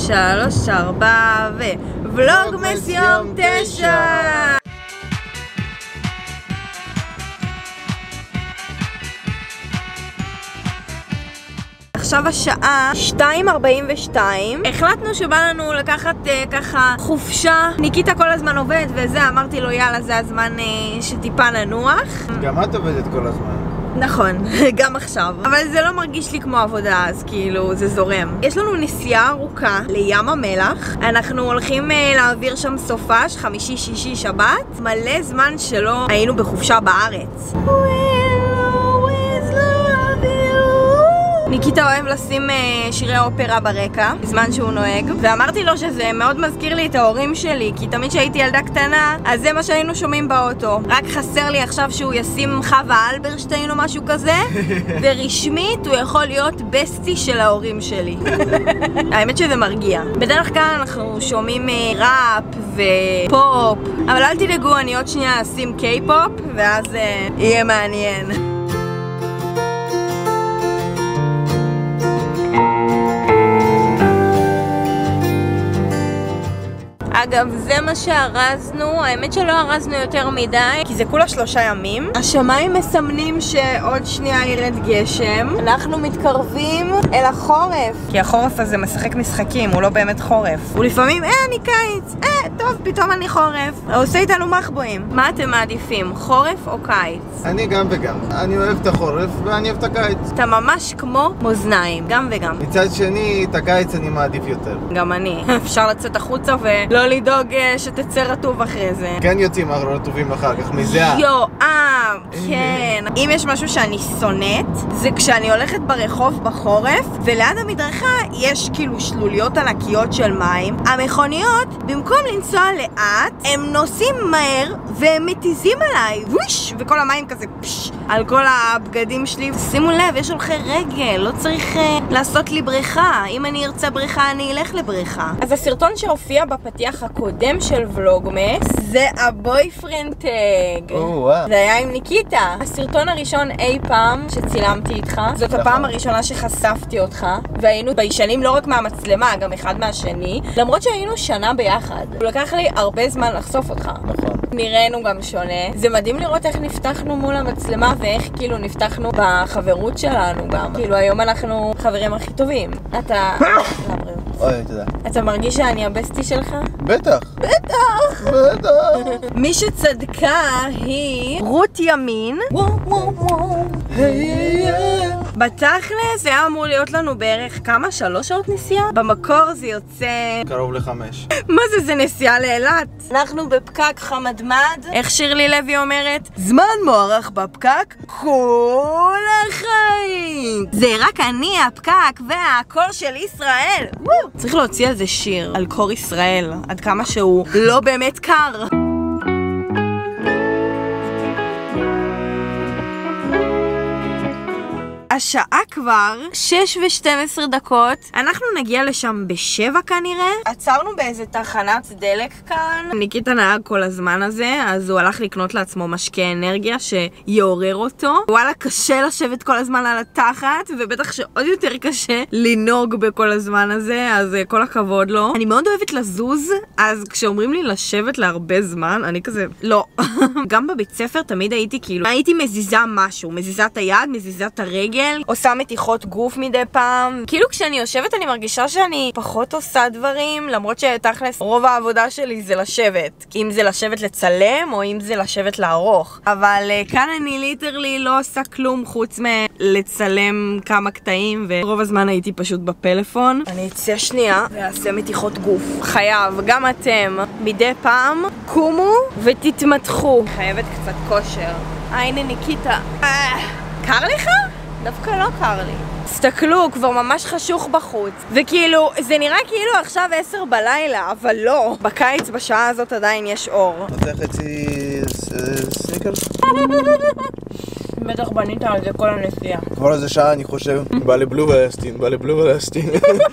3, 4 ולוגמס יום 9. עכשיו השעה 2:42. החלטנו שבא לנו לקחת ככה חופשה. ניקיטה כל הזמן עובד וזה, אמרתי לו יאללה זה הזמן שטיפה ננוח. גם את עובדת כל הזמן. נכון, גם עכשיו. אבל זה לא מרגיש לי כמו עבודה, אז כאילו זה זורם. יש לנו נסיעה ארוכה לים המלח. אנחנו הולכים להעביר שם סופש, חמישי, שישי, שבת. מלא זמן שלא היינו בחופשה בארץ. ניקיטה אוהב לשים שירי אופרה ברקע בזמן שהוא נוהג, ואמרתי לו שזה מאוד מזכיר לי את ההורים שלי, כי תמיד שהייתי ילדה קטנה אז זה מה שהיינו שומעים באוטו. רק חסר לי עכשיו שהוא ישים חווה אלברשטיין או משהו כזה ורשמית הוא יכול להיות בסטי של ההורים שלי. האמת שזה מרגיע. בדרך כלל אנחנו שומעים ראפ ופופ, אבל אל תדאגו, אני עוד שנייה אשים קיי-פופ ואז יהיה מעניין. אגב, זה מה שארזנו. האמת שלא ארזנו יותר מדי, כי זה כולה 3 ימים. השמיים מסמנים שעוד שנייה ירד גשם. אנחנו מתקרבים אל החורף, כי החורף הזה משחק משחקים, הוא לא באמת חורף. הוא לפעמים, אני קיץ, טוב, פתאום אני חורף. הוא עושה איתנו מחבואים. מה אתם מעדיפים, חורף או קיץ? אני גם וגם. אני אוהב את החורף ואני אוהב את הקיץ. אתה ממש כמו מאזניים, גם וגם. מצד שני, את הקיץ אני מעדיף יותר. גם אני. אפשר לצאת החוצה ולא לדאוג שתצא רטוב אחרי זה. כן יוצאים רטובים אחר כך, מזהה. כן. אם יש משהו שאני שונאת, זה כשאני הולכת ברחוב בחורף, וליד המדרכה יש כאילו שלוליות ענקיות של מים. המכוניות, במקום לנסוע לאט, הם נוסעים מהר, והם מתיזים עליי. ווש! וכל המים כזה פש! על כל הבגדים שלי. שימו לב, יש הולכי רגל, לא צריך לעשות לי בריכה. אם אני ארצה בריכה, אני אלך לבריכה. אז הסרטון שהופיע בפתיח הקודם של ולוגמס זה הבויפרנד טג. זה היה עם ניקיטה. הסרטון הראשון אי פעם שצילמתי איתך. זאת הפעם הראשונה שחשפתי אותך, והיינו ביישנים לא רק מהמצלמה, גם אחד מהשני, למרות שהיינו שנה ביחד. הוא לקח לי הרבה זמן לחשוף אותך. נכון. נראינו גם שונה. זה מדהים לראות איך נפתחנו מול המצלמה ואיך כאילו נפתחנו בחברות שלנו גם. כאילו היום אנחנו חברים הכי טובים. אתה... אוי, תודה. אתה מרגיש שאני הבסטי שלך? בטח. בטח. בטח. מי שצדקה היא רות ימין. בתכל'ס זה היה אמור להיות לנו בערך כמה? 3 שעות נסיעה? במקור זה יוצא... קרוב ל5. מה זה? זה נסיעה לאילת. אנחנו בפקק חמדמד. איך שירלי לוי אומרת? זמן מוארך בפקק כל החיים. זה רק אני הפקק והקור של ישראל. צריך להוציא על זה שיר, על קור ישראל, עד כמה שהוא לא באמת קר. השעה כבר 6:12. אנחנו נגיע לשם ב7 כנראה. עצרנו באיזה תחנת דלק כאן. ניקיטה נהג כל הזמן הזה, אז הוא הלך לקנות לעצמו משקה אנרגיה שיעורר אותו. וואלה, קשה לשבת כל הזמן על התחת, ובטח שעוד יותר קשה לנהוג בכל הזמן הזה, אז כל הכבוד לו. אני מאוד אוהבת לזוז, אז כשאומרים לי לשבת להרבה זמן, אני כזה, לא. גם בבית ספר תמיד הייתי כאילו, הייתי מזיזה משהו, מזיזה את היד, מזיזה את הרגל, עושה מתיחות גוף מדי פעם. כאילו כשאני יושבת אני מרגישה שאני פחות עושה דברים, למרות שתכלס רוב העבודה שלי זה לשבת. אם זה לשבת לצלם או אם זה לשבת לערוך. אבל כאן אני ליטרלי לא עושה כלום חוץ מלצלם כמה קטעים, ורוב הזמן הייתי פשוט בפלאפון. אני אצא שנייה ואעשה מתיחות גוף. חייב, גם אתם, מדי פעם קומו ותתמתחו. חייבת קצת כושר. הנה ניקיטה. קר לך? דווקא לא קר לי. תסתכלו, כבר ממש חשוך בחוץ. וכאילו, זה נראה כאילו עכשיו 10 בלילה, אבל לא. בקיץ בשעה הזאת עדיין יש אור. נותן חצי סניקרס? בטח בנית על זה כל הנסיעה. כבר איזה שעה אני חושב, בא לבלו ולהסטין, בא לבלו ולהסטין.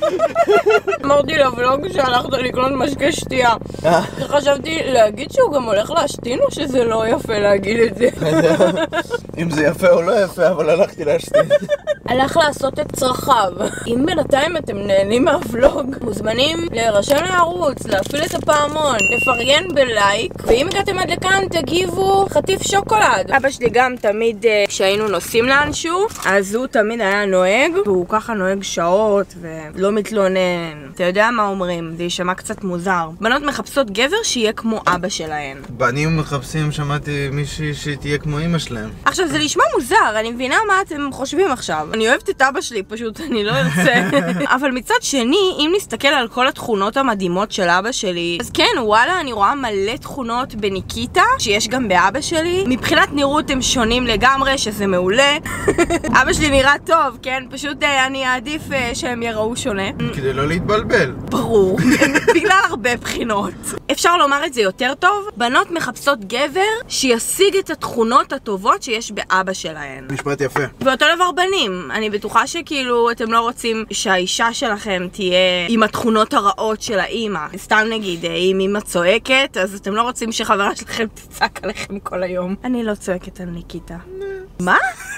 אמרתי לבלוג שהלכת לקנות משקה שתייה. וחשבתי להגיד שהוא גם הולך להשתין או שזה לא יפה להגיד את זה? אם זה יפה או לא יפה, אבל הלכתי להשתין. הלך לעשות את צרכיו. אם בינתיים אתם נהנים מהוולוג, מוזמנים להירשם לערוץ, להפעיל את הפעמון, לפרגן בלייק, ואם הגעתם עד לכאן תגיבו חטיף שוקולד. אבא שלי גם תמיד כשהיינו נוסעים לאנשהו, אז הוא תמיד היה נוהג, והוא ככה נוהג שעות ולא מתלונן. אתה יודע מה אומרים? זה יישמע קצת מוזר. בנות מחפשות גבר שיהיה כמו אבא שלהן. בנים מחפשים, שמעתי מישהי שתהיה כמו אמא שלהם. עכשיו זה נשמע מוזר, אני מבינה מה אתם חושבים עכשיו. אני אוהבת את אבא שלי, פשוט אני לא ארצה. אבל מצד שני, אם נסתכל על כל התכונות המדהימות של אבא שלי, אז כן, וואלה, אני רואה מלא תכונות בניקיטה, שיש גם באבא שלי. מבחינת נראות הם שונים לגמרי, שזה מעולה. אבא שלי נראה טוב, כן? פשוט אני אעדיף שהם יראו שונה. כדי לא להתבלבל. ברור, בגלל הרבה בחינות. אפשר לומר את זה יותר טוב, בנות מחפשות גבר שישיג את התכונות הטובות שיש באבא שלהן. משפט יפה. ואותו דבר בנים, אני בטוחה שכאילו אתם לא רוצים שהאישה שלכם תהיה עם התכונות הרעות של האמא. סתם נגיד, אם אמא צועקת, אז אתם לא רוצים שחברה שלכם תצעק עליכם כל היום. אני לא צועקת על ניקיטה. מה?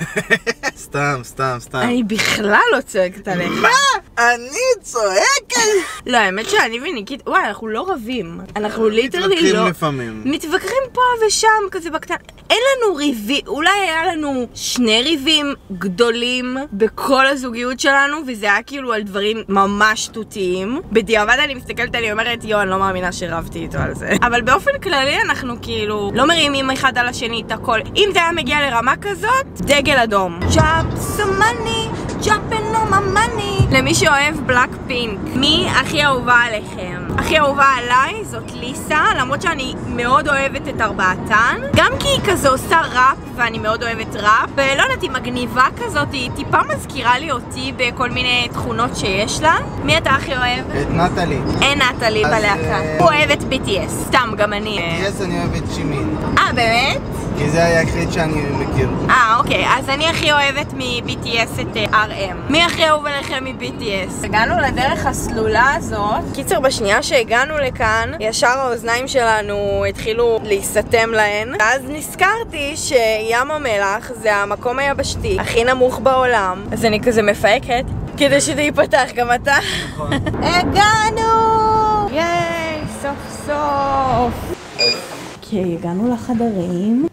סתם. אני בכלל לא צועקת עליך. מה? אני צועקת? לא, האמת שאני וניקיטה, וואי, אנחנו לא רבים. אנחנו ליטרלי לא... מתווכחים לפעמים. מתווכחים פה ושם, כזה בקטן. אין לנו ריבים, אולי היה לנו 2 ריבים גדולים בכל הזוגיות שלנו, וזה היה כאילו על דברים ממש שטותיים. בדיעבד אני מסתכלת, אני אומרת, יו, אני לא מאמינה שרבתי איתו על זה. אבל באופן כללי אנחנו כאילו לא מרימים אחד על השני את הכל. אם זה היה מגיע לרמה כזאת, דגל אדום. Jump some money, jumping on my money. למי שאוהב בלאק פינק, מי הכי אהובה עליכם? הכי אהובה עליי זאת ליסה, למרות שאני מאוד אוהבת את ארבעתן. גם כי היא כזה עושה ראפ, ואני מאוד אוהבת ראפ. ולא יודעת, היא מגניבה כזאת, היא טיפה מזכירה לי אותי בכל מיני תכונות שיש לה. מי אתה הכי אוהב? את נטלי. אין נטלי בלהקה. הוא אוהב את BTS, סתם, גם אני. BTS אני אוהב את שימין. באמת? כי זה היחיד שאני מכיר. אוקיי, אז אני הכי אוהבת מ-BTS את RM. מי הכי אהוב עליכם מ-BTS? הגענו לדרך הסלולה הזאת. קיצר, בשנייה שהגענו לכאן, ישר האוזניים שלנו התחילו להיסתם להן. ואז נזכרתי שים המלח זה המקום היבשתי הכי נמוך בעולם. אז אני כזה מפהקת כדי שזה ייפתח, גם אתה. נכון. הגענו! ייי, סוף סוף. אוקיי, הגענו לחדרים.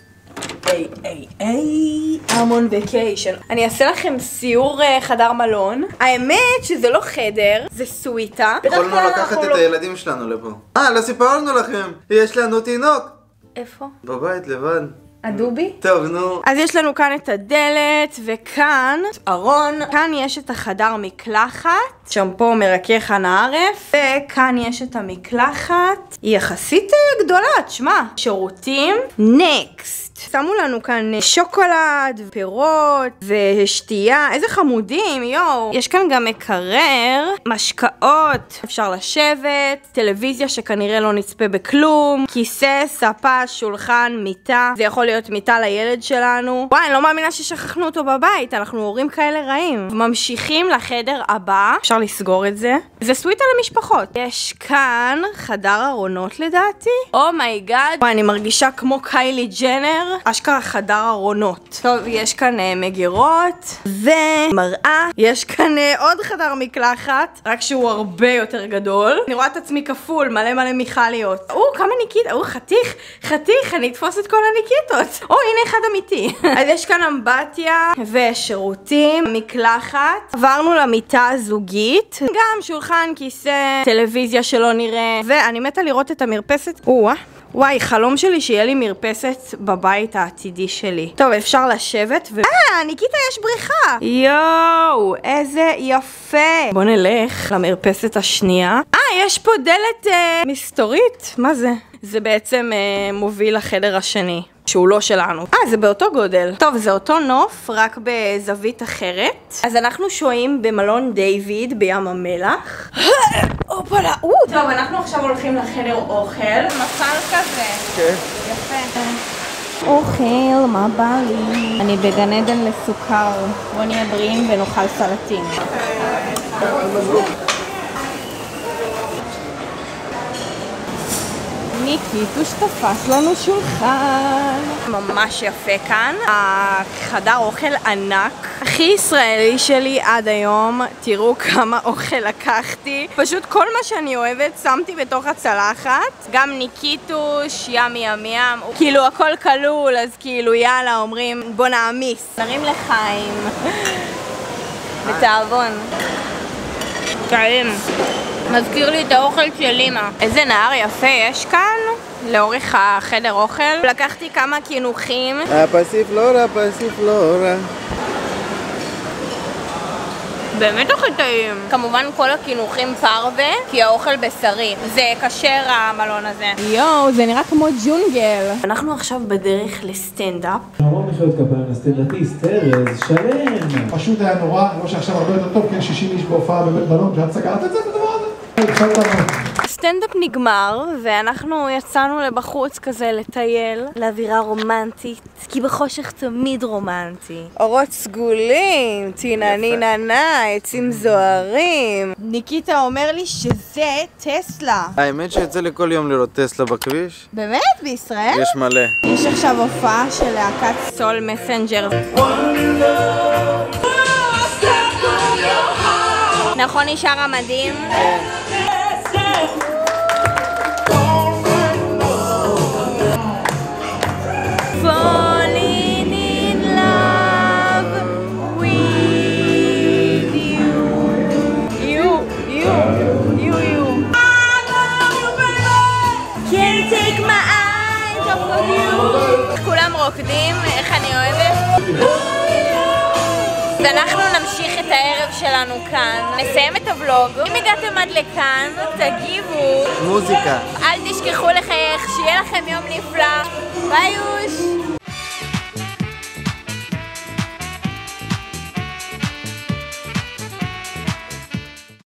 המון וקיישן. אני אעשה לכם סיור חדר מלון. האמת שזה לא חדר, זה סוויטה. יכולנו לקחת את הילדים שלנו לפה. לא סיפרנו לכם, יש לנו תינוק. איפה? בבית לבד. הדובי? טוב, נו. אז יש לנו כאן את הדלת, וכאן ארון. כאן יש את החדר מקלחת, שמפו מרכך הנערף, וכאן יש את המקלחת. היא יחסית גדולה, תשמע. שירותים. נקסט. שמו לנו כאן שוקולד, פירות ושתייה. איזה חמודים, יואו. יש כאן גם מקרר, משקאות, אפשר לשבת, טלוויזיה שכנראה לא נצפה בכלום, כיסא, ספה, שולחן, מיטה. זה יכול להיות מיטה לילד שלנו. וואי, אני לא מאמינה ששכחנו אותו בבית, אנחנו הורים כאלה רעים. ממשיכים לחדר הבא, אפשר לסגור את זה. זה סוויטה למשפחות. יש כאן חדר ארונות לדעתי. אומייגאד. וואי, אני מרגישה כמו קיילי ג'נר. אשכרה חדר ארונות. טוב, יש כאן מגירות ומראה. יש כאן עוד חדר מקלחת, רק שהוא הרבה יותר גדול. אני רואה את עצמי כפול, מלא מיכליות. כמה ניקיטות. חתיך, אני אתפוס את כל הניקיטות. הנה אחד אמיתי. אז יש כאן אמבטיה ושירותים, מקלחת. עברנו למיטה הזוגית. גם שולחן, כיסא, טלוויזיה שלא נראה. ואני מתה לראות את המרפסת. וואי, חלום שלי שיהיה לי מרפסת בבית העתידי שלי. טוב, אפשר לשבת ניקיטה, יש בריכה. יואו, איזה יפה. בוא נלך למרפסת השנייה. יש פה דלת מסתורית. מה זה? זה בעצם מוביל לחדר השני, שהוא לא שלנו. זה באותו גודל. טוב, זה אותו נוף, רק בזווית אחרת. אז אנחנו שוהים במלון דיוויד בים המלח. אופלה, טוב, אנחנו עכשיו הולכים לחדר אוכל. מפל כזה. כן. יפה. אוכל, מה בא לי? אני בגן עדן לסוכר. בוא נהיה בריאים ונאכל סלטים. ניקיטוש תפס לנו שולחן. ממש יפה כאן. החדר אוכל ענק. הכי ישראלי שלי עד היום. תראו כמה אוכל לקחתי. פשוט כל מה שאני אוהבת שמתי בתוך הצלחת. גם ניקיטוש, ים ים ים. כאילו הכל כלול, אז כאילו יאללה אומרים בוא נעמיס. נרים לחיים. בתאבון. טעים. מזכיר לי את האוכל של אמא. איזה נהר יפה יש כאן לאורך החדר אוכל. לקחתי כמה קינוחים. הפסיפלורה, פסיפלורה. באמת אוכל טעים. כמובן כל הקינוחים פרווה, כי האוכל בשרי. זה כשר המלון הזה. יואו, זה נראה כמו ג'ונגל. אנחנו עכשיו בדרך לסטנדאפ. המון מחיאות כפיים לסטנדאפיסט, ארז, שלם. פשוט היה נורא, לא שעכשיו הרבה יותר טוב, כן 60 איש בהופעה בבית מלון, שאת סגרת את זה בדבר הזה? הסטנדאפ נגמר, ואנחנו יצאנו לבחוץ כזה לטייל, לאווירה רומנטית, כי בחושך תמיד רומנטי. אורות סגולים, טינה נה, עצים זוהרים. ניקיטה אומר לי שזה טסלה. האמת שיוצא לי כל יום לראות טסלה בכביש. באמת? בישראל? יש מלא. יש עכשיו הופעה של להקת סול מסנג'ר. נכון נשאר המדהים? Falling in love with you. You. Can't take my eyes off of you. כולם רוקדים, איך אני אוהבת. ואנחנו נמשיך את הערב שלנו כאן, נסיים את הוולוג. אם הגעתם עד לכאן, תגיבו. מוזיקה. אל תשכחו לחייך, שיהיה לכם יום נפלא. ביי יוש!